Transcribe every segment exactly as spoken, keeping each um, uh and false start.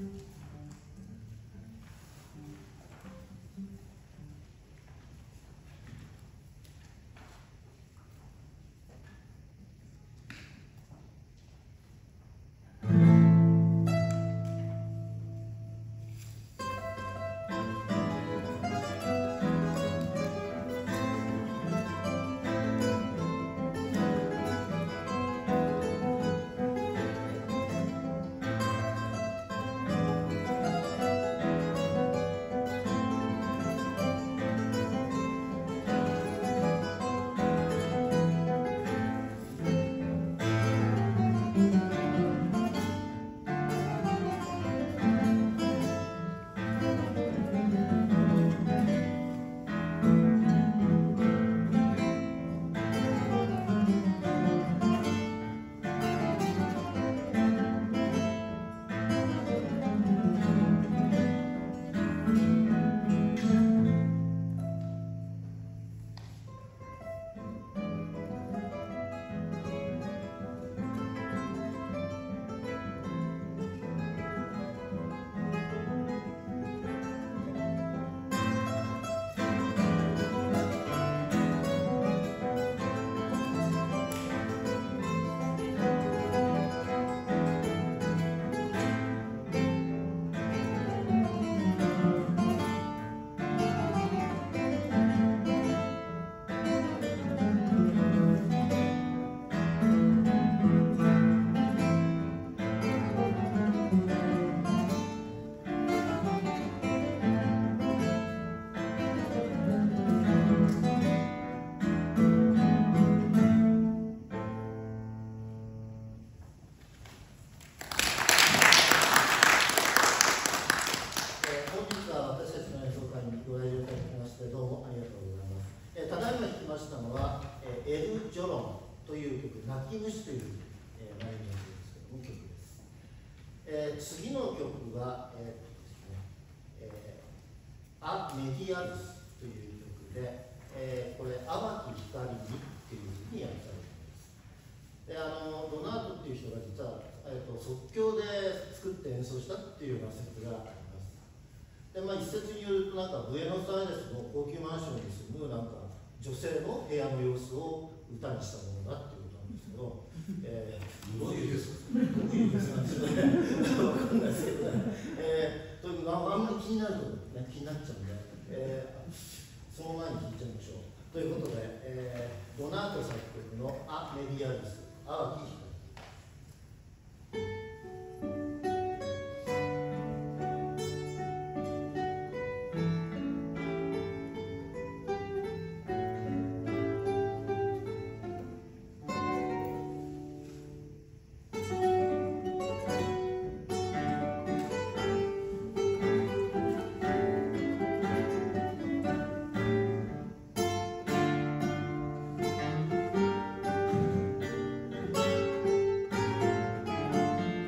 泣き虫という、えー、内容ですけども曲です。えー、次の曲は、えーですねえー、ア・メディアルスという曲で、えー、これ「天城光に」っていうふうに訳されています。であのドナートっていう人が実は、えー、と即興で作って演奏したっていうような説があります。で、まあ、一説によるとなんかブエノスアイレスの高級マンションに住むなんか女性の部屋の様子を歌にしたものだっていうことなんですけど、えー、どういうですかどういうですかねわかんないですけどね、えー、というかあんまり気になると、ね、気になっちゃうんで、えー、その前に聞いちゃいましょう。ということで、えー、ドナート作曲の「ア・メディアルス」「淡き光」。「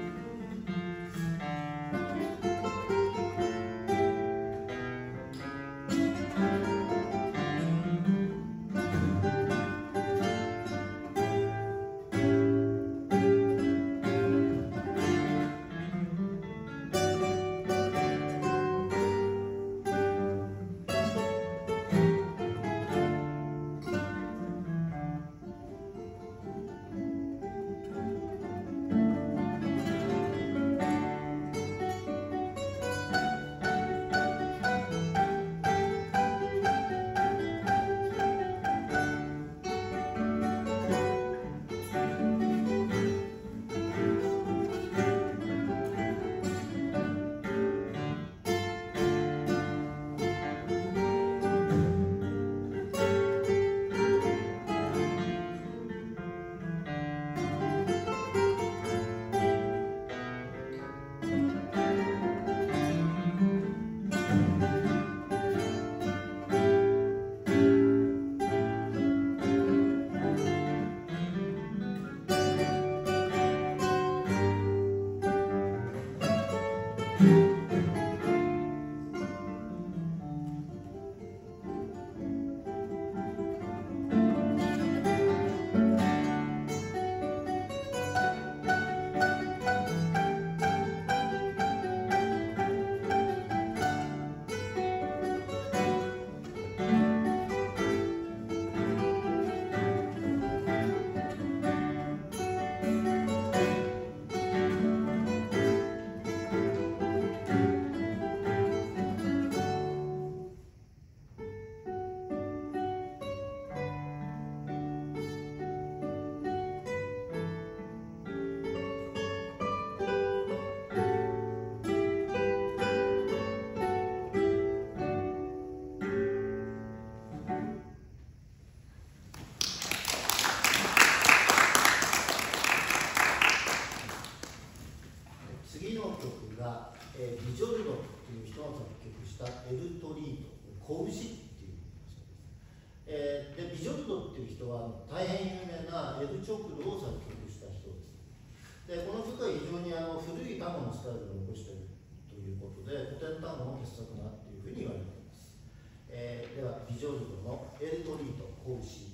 ルドっていう人が作曲したエルトリート、子牛っていう場所です。えー、でビジョルドっていう人は大変有名なエル・チョクルを作曲した人です。でこの曲は非常にあの古い単語のスタイルを残しているということで古典単語の傑作だっていうふうに言われています。えー、ではビジョルドのエルトリート、子牛。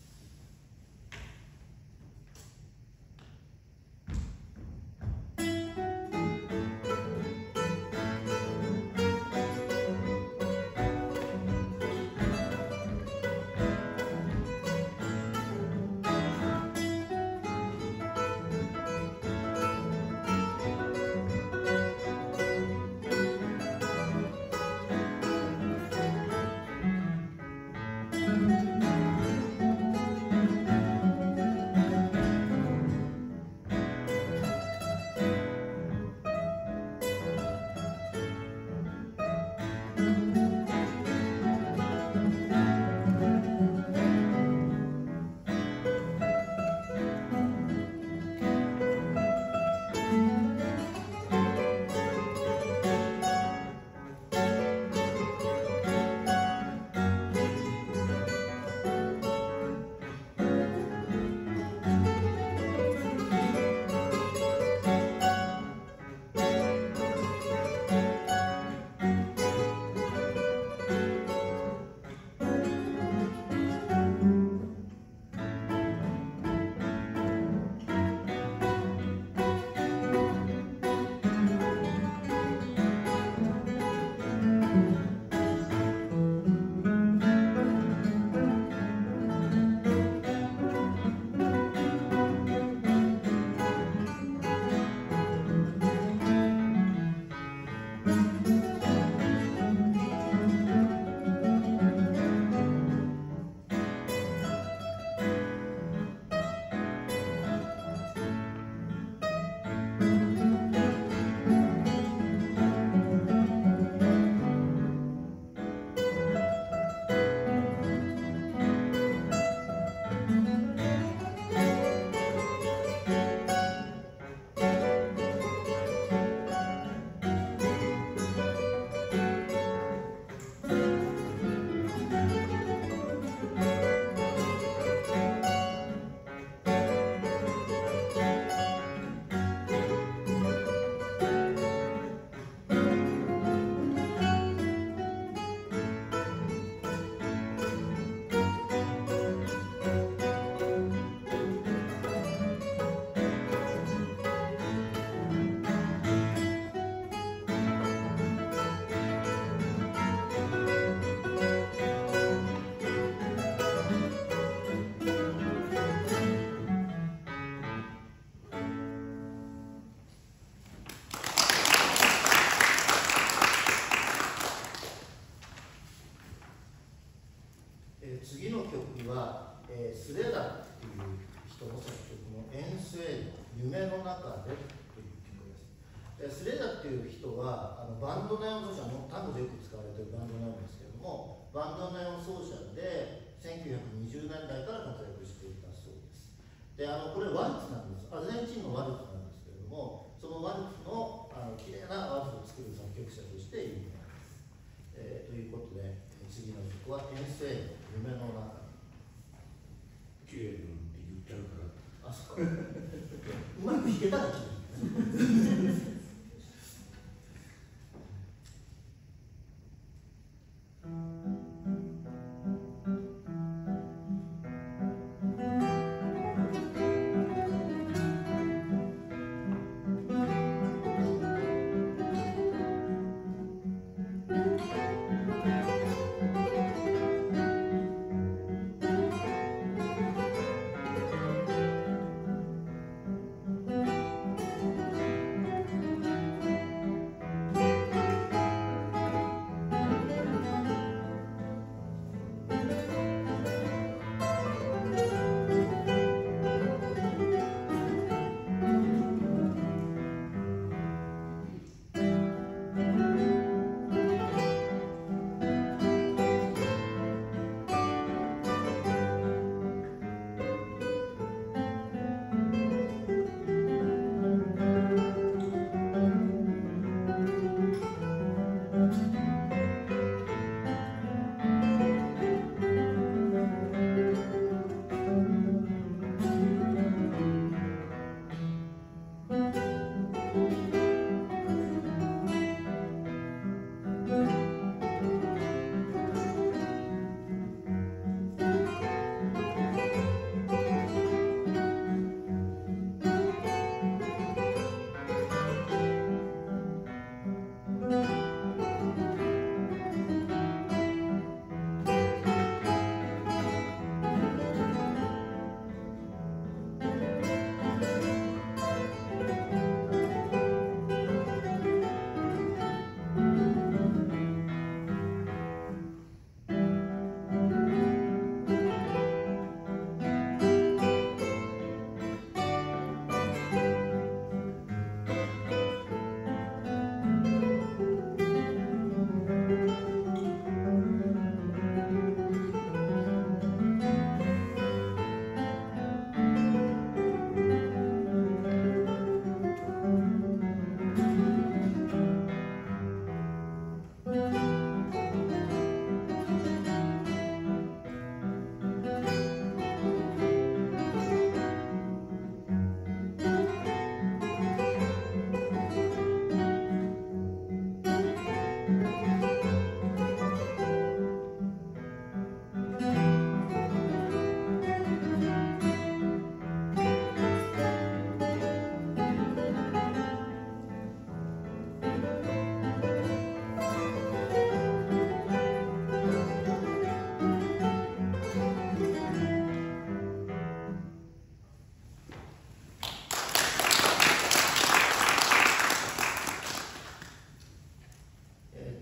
次の曲は、えー、スレダっていう人の作曲のエンスエイド、夢の中でという曲です。でスレダっていう人はあのバンドネオン奏者の単語でよく使われているバンドネオンですけれども、バンドネオン奏者でせんきゅうひゃくにじゅうねんだいから活躍していたそうです。であのこれワルツなんです。アルゼンチンのワルツなんですけれども、そのワルツのあの綺麗なワルツを作る作曲者として有名です。えー、ということで次の曲はエンスエイド、夢の中。 綺麗にって言っちゃうから。 あ、そうか。うまく弾けたら綺麗。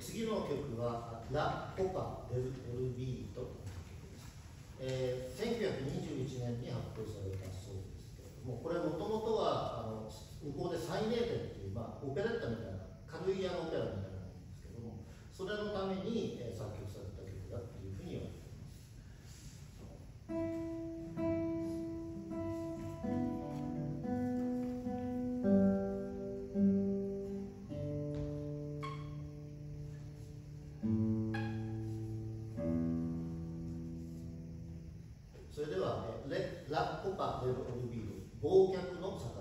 ー、次の曲は「ラ・コパ・デル・オルビート」という曲です。えー、せんきゅうひゃくにじゅういちねんに発表されたそうですけれども、これもともとはあの向こうでサイネーテっていう、まあ、オペレッタみたいな軽いあのオペラみたいなものですけども、それのために、えー、作曲された曲だというふうに言われています。それでは、レ・ラ・コパ・デル・オルビード、忘却の杯。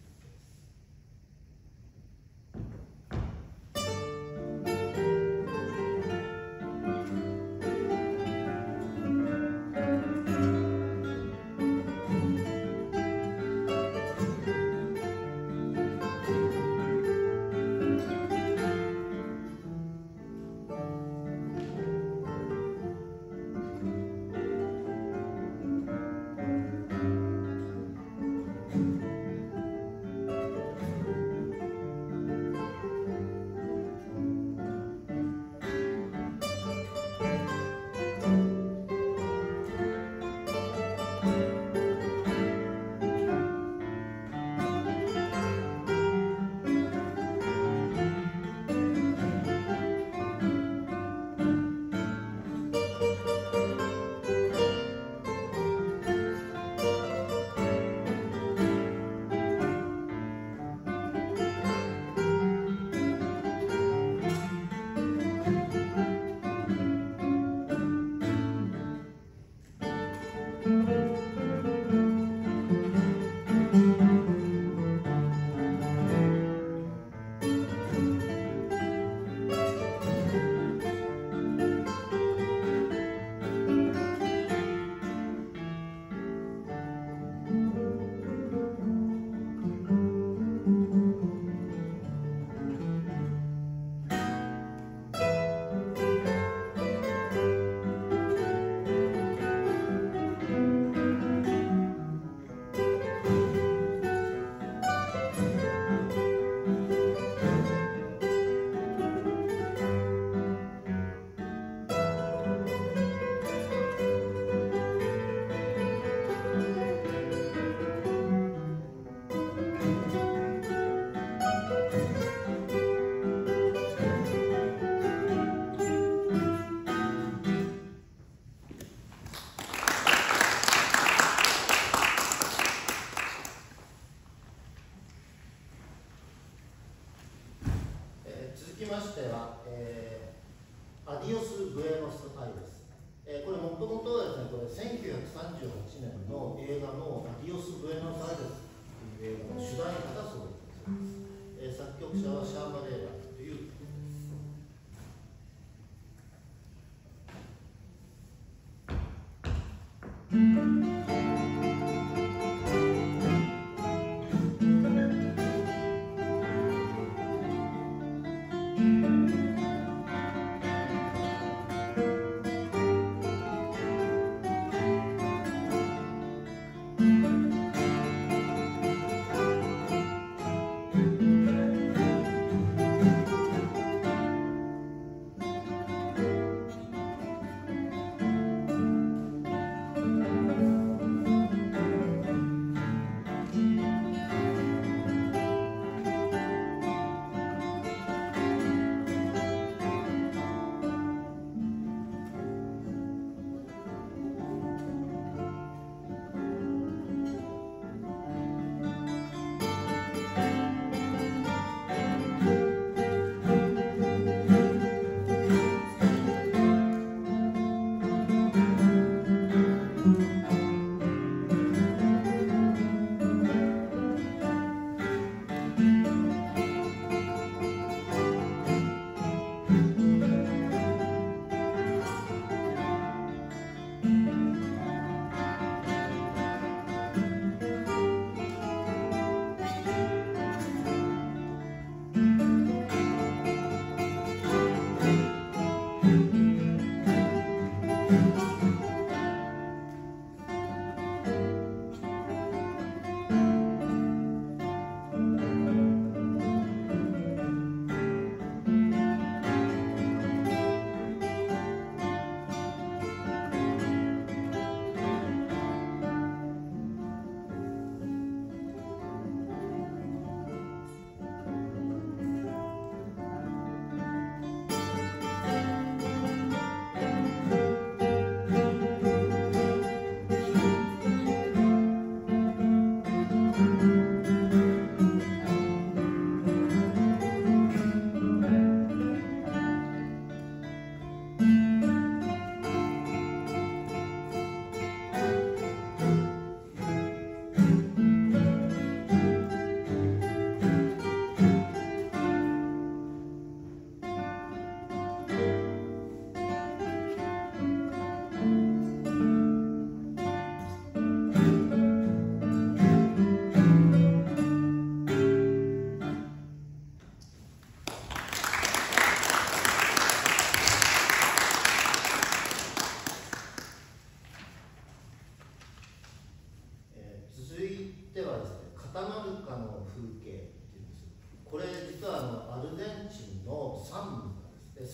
続きましては、えー、アディオス・ブエノス・アイレス。えー、これもともとはですね、これせんきゅうひゃくさんじゅうはちねんの映画のアディオス・ブエノス・アイレスという映画の主題歌だそうです。えー、作曲者はシャーマ・レーラーという。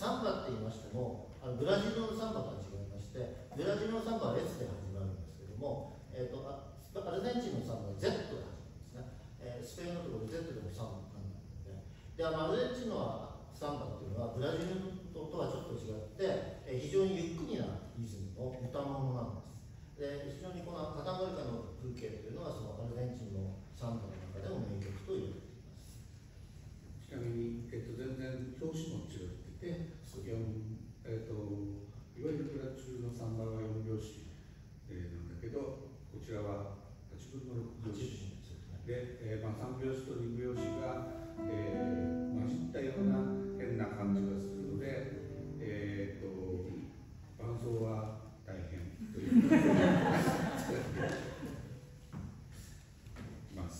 サンバって言いましても、あのブラジルのサンバとは違いまして、ブラジルのサンバは S で始まるんですけども、えー、とあアルゼンチンのサンバは Z で始まるんですね。えー、スペインのところ Z でもサンバになるので、であのアルゼンチンのサンバっていうのはブラジルとはちょっと違って、えー、非常にゆっくりなリズムの歌物なんです。で非常にこのカタゴリカの風景というのはそのアルゼンチンのサンバの中でも名曲と言われています。 ちなみに、えっと、全然表紙も違ってて、えっと、いわゆるプラチューのさんばんはよん拍子、えー、なんだけど、こちらははちぶんのろく拍子で、えーまあ、さん拍子とに拍子が、えー、混じったような変な感じがするので、えー、と伴奏は大変ということでいます。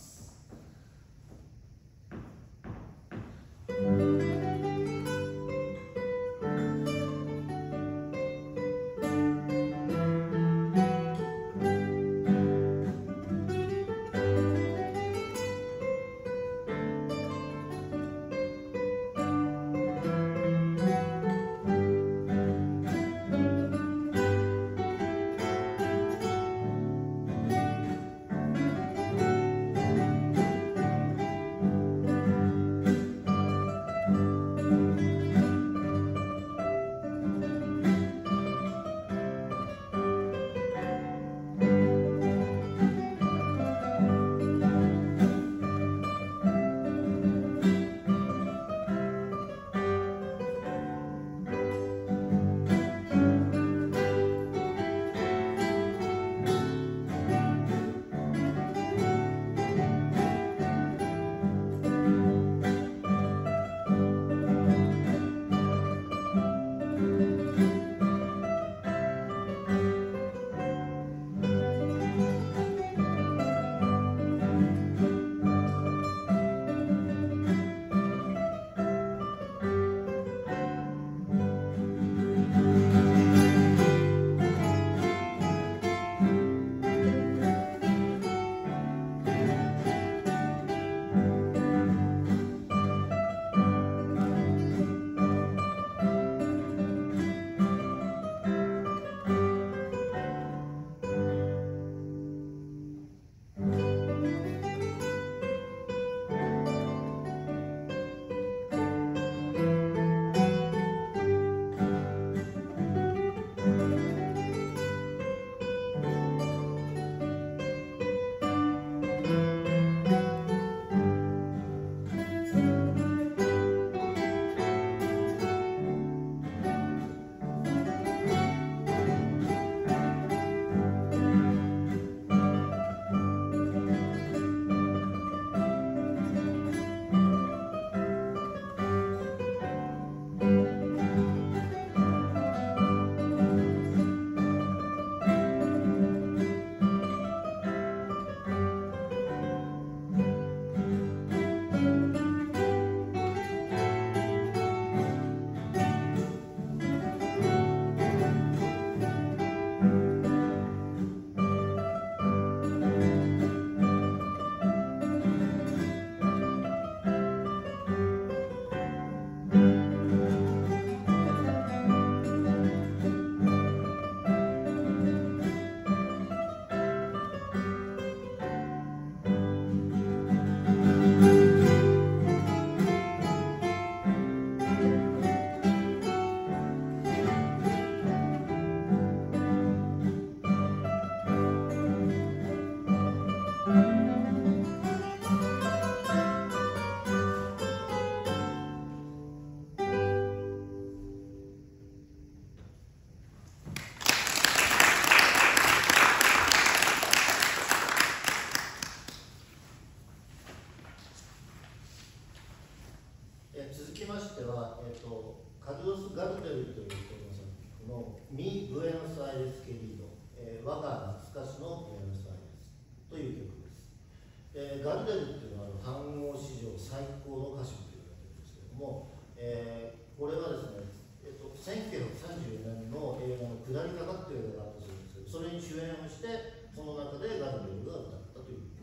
続きましては、えー、とカルロス・ガルデルというこの作曲の「ミ・ブエノスアイレス・ケリード」えー「我が懐かしのブエノスアイレス」という曲です。えー、ガルデルっていうのは反応史上最高の歌手と言われてるんですけれども、えー、これはですね、えー、とせんきゅうひゃくさんじゅうよねんの映画の「下り坂」という映画があったそうですけど、それに主演をしてその中でガルデルが歌ったということ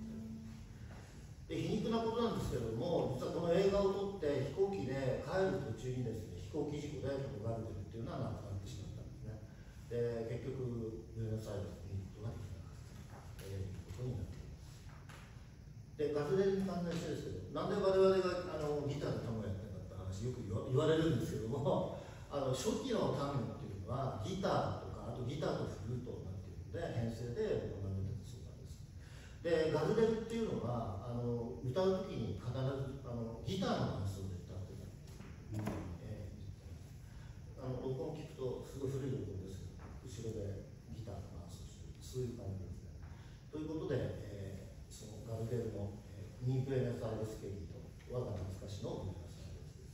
で、皮肉なことなんですけれども、実はこの映画を撮って飛行機で帰る途中にですね、飛行機事故でこのガルデルっていうのはなくなってしまったんですね。で結局ブエノスアイレスに行くことができなかったということになっています。でガルデルに関連してですけど、なんで我々があのギターでタンゴやってるんだって話よく言わ言われるんですけども、あの初期のタンゴっていうのはギターとかあとギターとフルートなんていうので編成で行われてたそうなんです。でガルデルっていうのはあの歌う時に必ずあのギターの伴奏で歌ってたっていう、えー、あの録音聞くとすごい古い録音ですけど、後ろでギターの伴奏してる、そういう感じですね。ということで、えー、そのガルデルの、えー、ニーブエネスアイレスケリーと我が懐かしのブエネスアイレスです。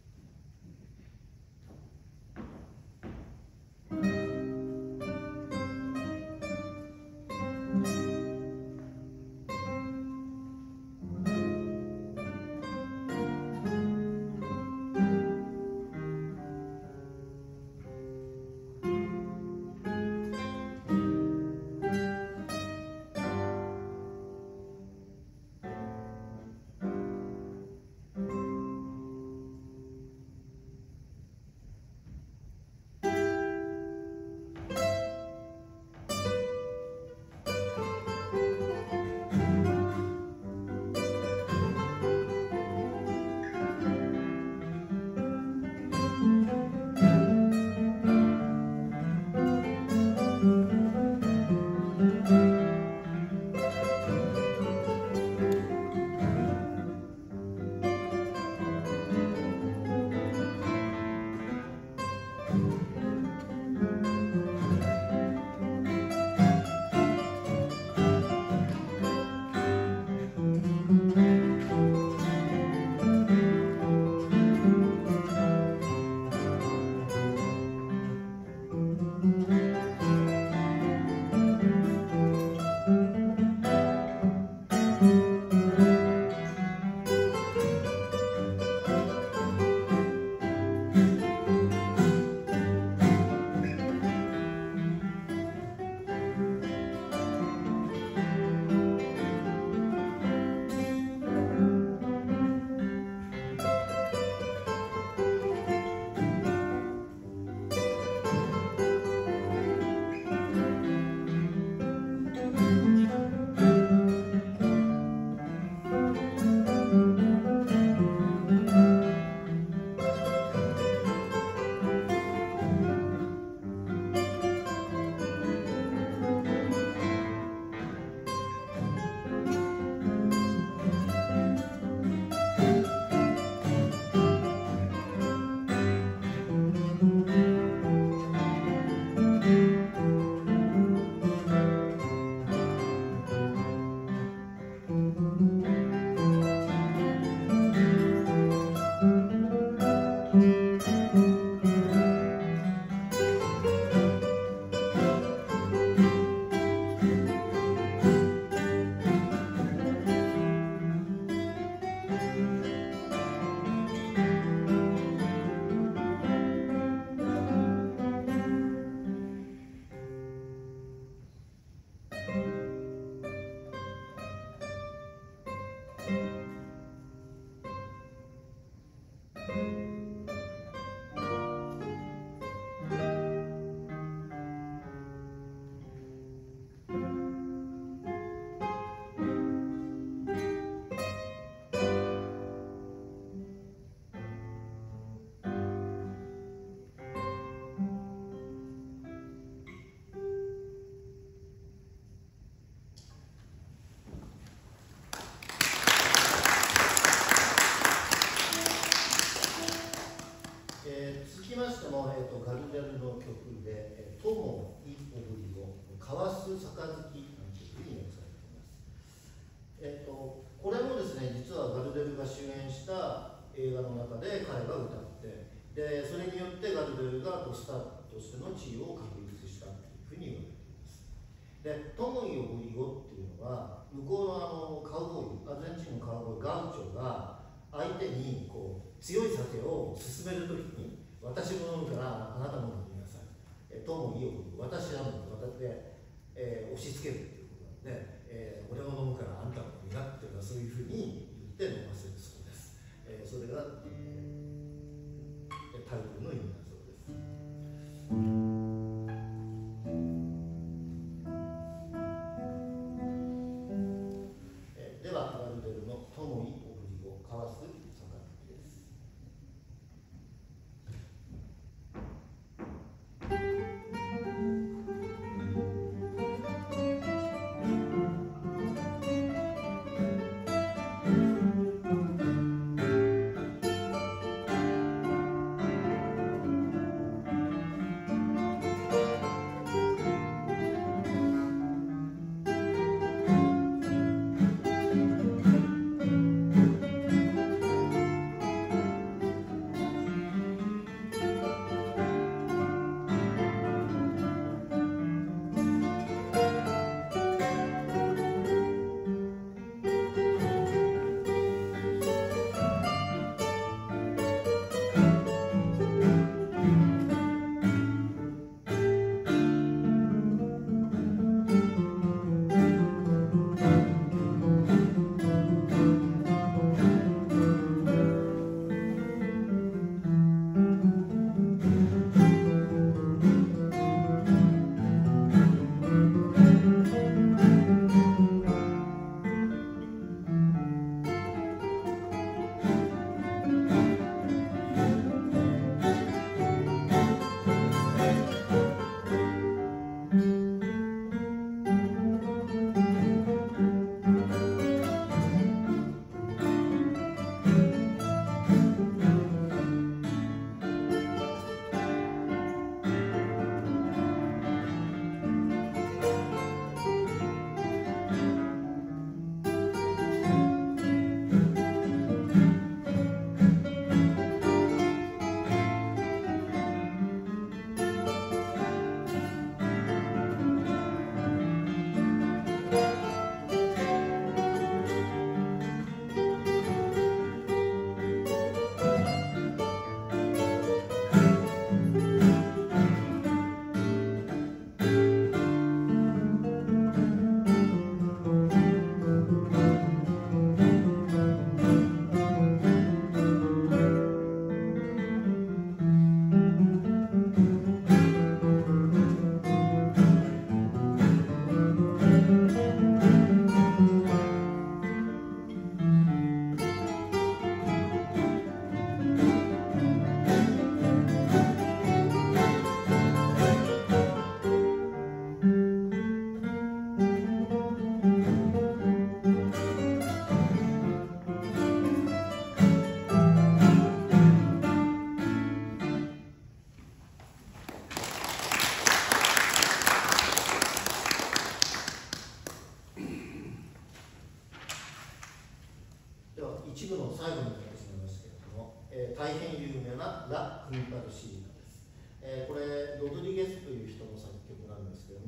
映画の中で彼が歌って、でそれによってガルデルがスターとしての地位を確立したというふうに言われています。でトモイオブリゴっていうのは向こうのあのカウボーイ、アルゼンチンのカウボーイガウチョが相手にこう強い酒を勧めるときに、私も飲むからあなたも飲みなさい、えトモイオブリゴ、私は飲むと私で、えー、押し付けるということなので、えー、俺も飲むからあんたも飲みなっていうのはそういうふうに言って飲ませるそうです。えー、それが、えー、タイトル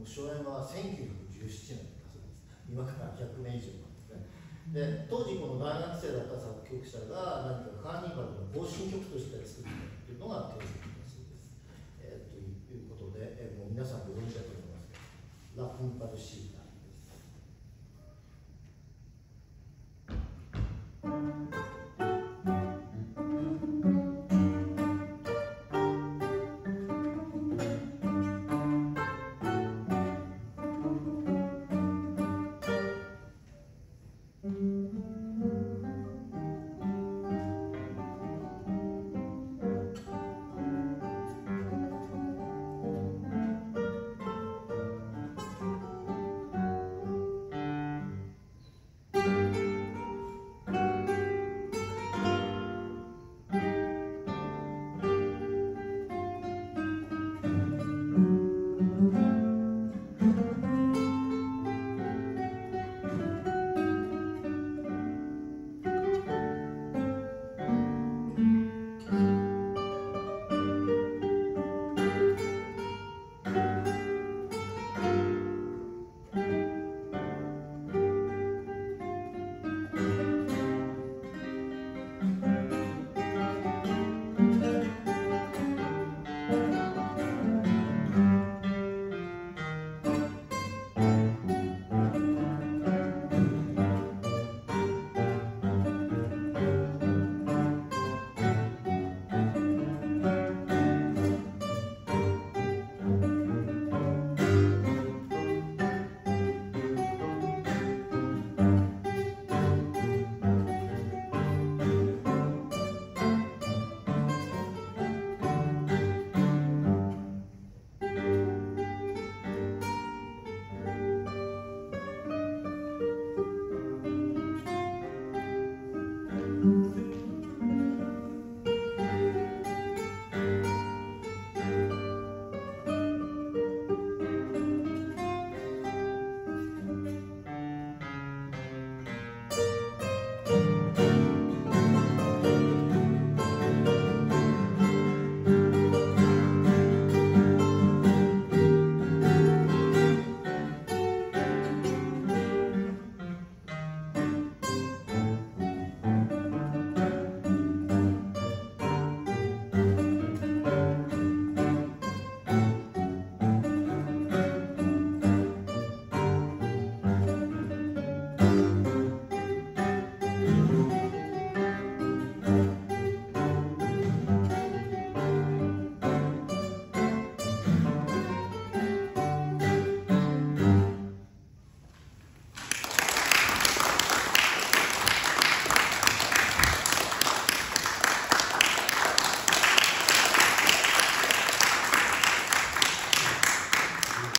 初演はせんきゅうひゃくじゅうななねんだそうです。今からひゃくねん以上前ですね。で当時この大学生だった作曲者が何かカーニバルの行進曲として作ったというのが定説